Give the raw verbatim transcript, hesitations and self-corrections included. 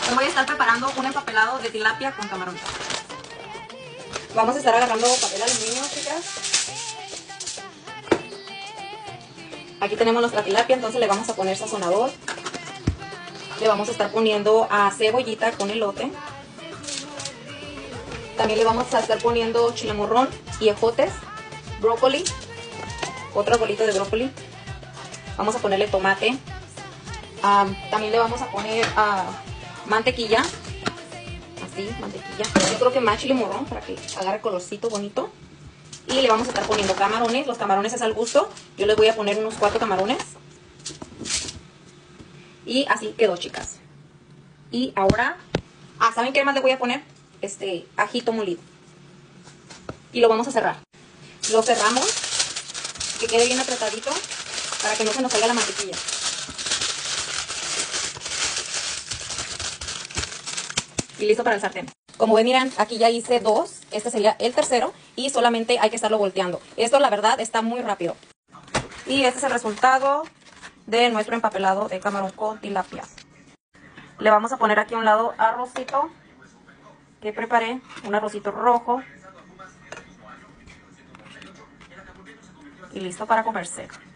Hoy voy a estar preparando un empapelado de tilapia con camarón. Vamos a estar agarrando papel aluminio, chicas. Aquí tenemos nuestra tilapia, entonces le vamos a poner sazonador. Le vamos a estar poniendo a cebollita con elote. También le vamos a estar poniendo chilamorrón y ejotes, brócoli, otra bolita de brócoli. Vamos a ponerle tomate. Um, también le vamos a poner uh, mantequilla. Así, mantequilla. Yo creo que más chilamorrón para que agarre colorcito bonito. Y le vamos a estar poniendo camarones. Los camarones es al gusto. Yo les voy a poner unos cuatro camarones. Y así quedó, chicas. Y ahora, ah, ¿saben qué más le voy a poner? Este ajito molido. Y lo vamos a cerrar. Lo cerramos, que quede bien apretadito, para que no se nos salga la mantequilla. Y listo para el sartén. Como ven, miran, aquí ya hice dos. Este sería el tercero. Y solamente hay que estarlo volteando. Esto, la verdad, está muy rápido. Y este es el resultado de nuestro empapelado de camarón con tilapia. Le vamos a poner aquí a un lado arrocito que preparé. Un arrocito rojo. Y listo para comerse.